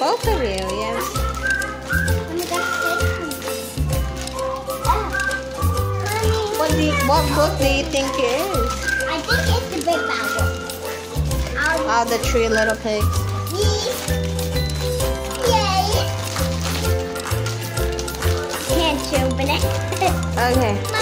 Both of you, yes. What book do you think it is? I think it's the Big Bad Wolf. Oh, the 3 Little Pigs. Yay! Can't open it. Okay.